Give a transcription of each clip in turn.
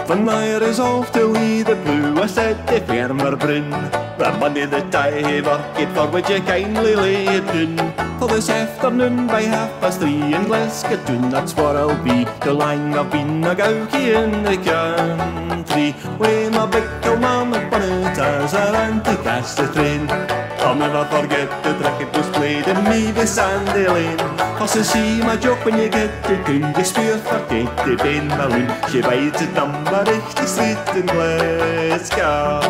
When I resolved to leave the blue, I said to Farmer Bryn, the money that I have worked for, would you kindly lay it down? For this afternoon by 3:30 in Glasgow, that's where I'll be. The line I've been a gowkie in the country, with my big old mama bonnet as I ran to catch the train. I'll never forget the trick it was played in me by Sandy Lane. Cause to see my joke when you get to town, you spear for Katie Ben Malone. She bides at number 80 Street in Glasgow.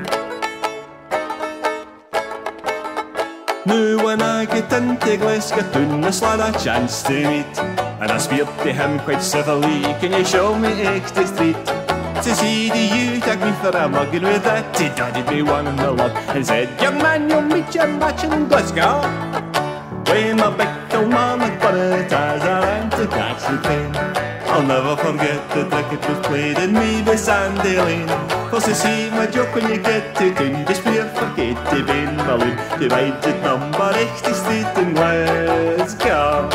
Now when I get into Glasgow town, I slide a chance to meet, and I speared to him quite civilly, can you show me 80 Street? To see do you take me for a mug, and with that he dotted me one in the lug and said, young man, you'll meet your match in Glasgow. With my big old mama bonnet as I ran to catch the train. I'll never forget the trick it was played in me by Sandy Lane. Cause to see my joke when you get to town, just fear for Katie Ben Malone, divides at number 80 Street in Glasgow.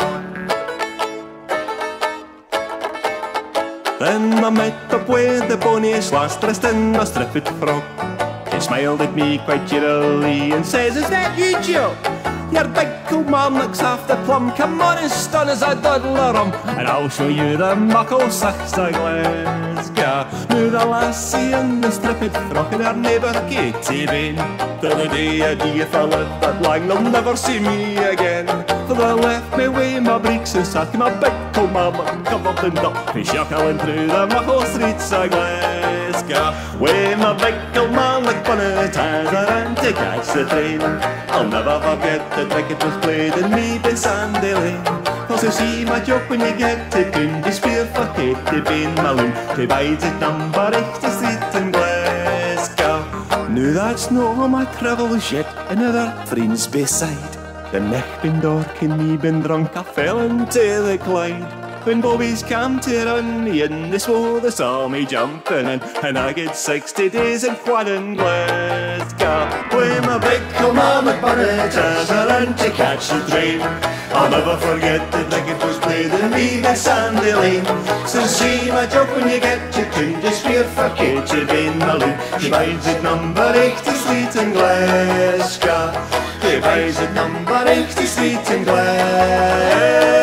Then I met up with the bonniest lass dressed in a stripped frock. She smiled at me quite cheerily and says, is that you, Joe? Your big old man looks half the plum. Come on and stun as a doddle of rum, and I'll show you the muckle six of Glasgow. Now the lassie in the stripped frock and her neighbour Katie Ben, till the day I die if I live that long, they'll never see me again. For they left me with my breeks and sack, my big old mama covered in duck, and shuckling through the muckle streets of Glasgow. With my big old man like bonnet as I ran to catch the train. I'll never forget the trick it was played in me by Sandy Lane. Cause to see my joke when you get to town, just fear for Katie Ben Malone, she bides at number 80 Street in Glasgow. Now that's not all my travels yet, another friends beside. The neck been dark and me been drunk, I fell into the Clyde. When Bobbies came to run me in, they swore they saw me jumping in, and I get 60 days in quad in Glasgow. With my big old mama bonnet as I ran to catch the train. I'll never forget the trick it was played in me by Sandy Lane. So see my joke when you get to town, just fear for Katie Ben Malone, she bides at number 80 Street in Glasgow. She bides at number 80 Street in Glasgow.